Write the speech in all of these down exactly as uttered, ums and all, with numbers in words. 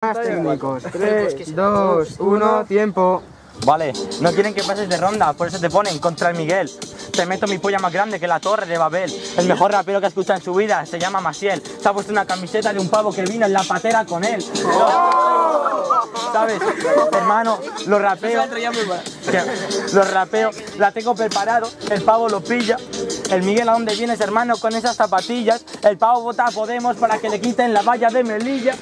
Más técnicos. tres, dos, uno, tiempo. Vale, no quieren que pases de ronda, por eso te ponen contra el Miguel. Te meto mi polla más grande que la torre de Babel. El mejor rapero que ha escuchado en su vida se llama Masiel. Se ha puesto una camiseta de un pavo que vino en la patera con él. ¿Sabes? Hermano, los rapeos, los rapeos, la tengo preparado, el pavo lo pilla. El Miguel, ¿a dónde vienes, hermano, con esas zapatillas? El pavo vota a Podemos para que le quiten la valla de Melilla.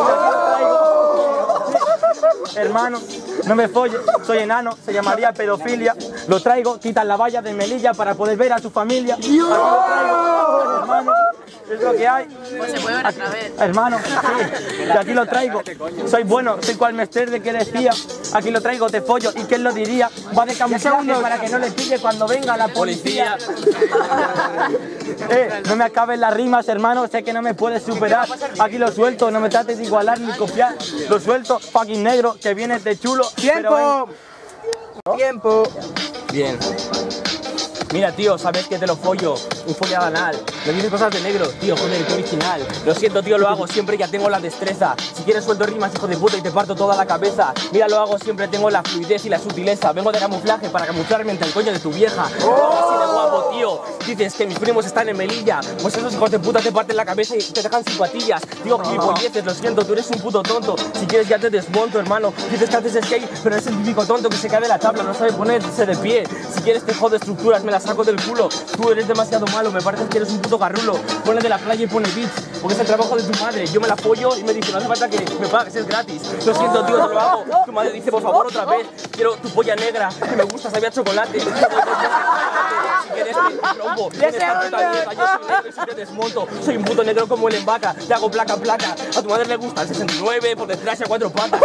Hermano, no me folles, soy enano, se llamaría pedofilia. Lo traigo, quitan la valla de Melilla para poder ver a su familia. Aquí lo traigo, hermano, es lo que hay. Pues se puede ver otra vez. Hermano, sí, y aquí lo traigo. Soy bueno, soy cual Mester de que decía. Aquí lo traigo, te follo, ¿y quién lo diría? Va de camuflaje para que no le pille cuando venga la policía. Eh, no me acaben las rimas, hermano, sé que no me puedes superar. Aquí lo suelto, no me trates de igualar ni copiar. Lo suelto, fucking negro, que vienes de chulo. ¡Tiempo! Pero... ¡Tiempo! Bien. Mira, tío, sabes que te lo follo, un follado anal. Me dices cosas de negro, tío, joder, qué original. Lo siento, tío, lo hago siempre, ya tengo la destreza. Si quieres suelto rimas, hijo de puta, y te parto toda la cabeza. Mira, lo hago siempre, tengo la fluidez y la sutileza. Vengo de camuflaje para camuflarme entre el coño de tu vieja. Oh. Así de guapo, tío. Dices que mis primos están en Melilla. Pues esos hijos de puta te parten la cabeza y te dejan sin patillas. Tío, gilipolleces, lo siento, tú eres un puto tonto. Si quieres ya te desmonto, hermano. Dices que haces skate, pero eres el típico tonto que se cae de la tabla, no sabe ponerse de pie. Si quieres te jodo estructuras, me las saco del culo. Tú eres demasiado malo, me parece que eres un puto garrulo. Ponle de la playa y pone beats, porque es el trabajo de tu madre. Yo me la follo y me dice, no hace falta que me pagues, es gratis. Lo siento, tío, te lo hago. Tu madre dice, por favor, otra vez. Quiero tu polla negra, que me gusta, sabía chocolate. Si quieres te rompo, en esta puta mierda, yo soy negro y si te desmonto. Soy un puto negro como el Embaca, te hago placa, placa. A tu madre le gusta el sesenta y nueve, por detrás y a cuatro patas.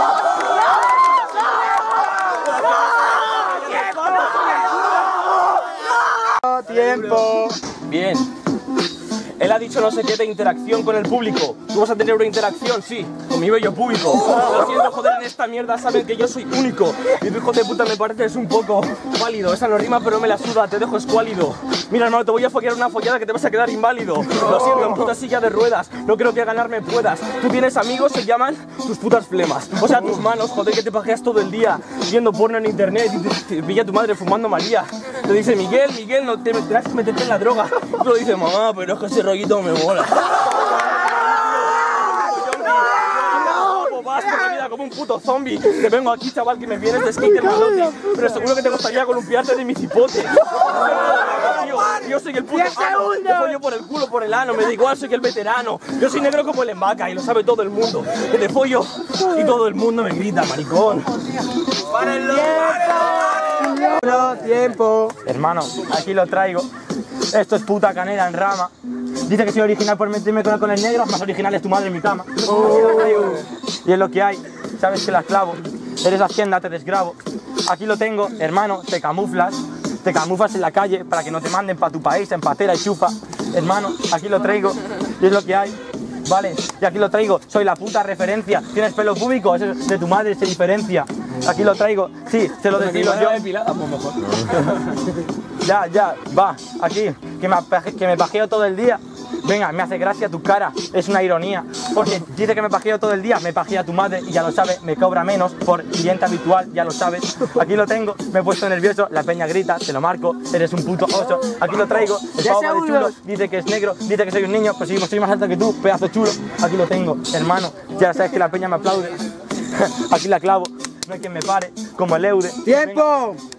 ¡Tiempo! Bien. Él ha dicho no sé qué de interacción con el público. ¿Tú vas a tener una interacción? Sí, con mi bello público. Lo siento, joder, en esta mierda saben que yo soy único. Y tu hijo de puta me parece es un poco pálido. Esa no rima pero me la suda, te dejo escuálido. Mira, hermano, te voy a follar una follada que te vas a quedar inválido. Lo siento, en puta silla de ruedas. No creo que ganarme puedas. Tú tienes amigos, se llaman tus putas flemas. O sea, tus manos, joder, que te pajeas todo el día viendo porno en internet y te, te pilla tu madre fumando María. Te dice, Miguel, Miguel, no te tendrás que meterte en la droga. Y tú le dices, mamá, pero es que ese rollito me mola. Como un puto zombie. Te vengo aquí, chaval, que me vienes de skater malote. Pero seguro que te gustaría columpiarte de mi cipote. Tío, yo soy el puto ano. Te follo por el culo, por el ano. Me da igual, soy el veterano. Yo soy negro como el Embaca y lo sabe todo el mundo. Que te follo y todo el mundo me grita, maricón. ¡Párenlo! ¡Tiempo! ¡Tiempo! Hermano, aquí lo traigo. Esto es puta canela en rama. Dice que soy original por meterme con, con el negro, más original es tu madre en mi cama. Oh. Y es lo que hay, sabes que la clavo. Eres Hacienda, te desgrabo. Aquí lo tengo, hermano, te camuflas. Te camuflas en la calle para que no te manden para tu país en patera y chufa. Hermano, aquí lo traigo y es lo que hay. Vale, y aquí lo traigo, soy la puta referencia. ¿Tienes pelo púbico? Eso de tu madre se diferencia. Aquí lo traigo, sí, se lo desfilo yo. Ya, ya, va, aquí, que me, que me pajeo todo el día. Venga, me hace gracia tu cara, es una ironía. Porque dice que me pajeo todo el día, me pajea tu madre y ya lo sabe, me cobra menos por cliente habitual, ya lo sabes. Aquí lo tengo, me he puesto nervioso, la peña grita, te lo marco, eres un puto oso. Aquí lo traigo, el pavo va de chulo, dice que es negro, dice que soy un niño, pues sí, soy más alto que tú, pedazo chulo. Aquí lo tengo, hermano, ya sabes que la peña me aplaude. Aquí la clavo, no hay quien me pare, como el Eude. ¡Tiempo! Venga.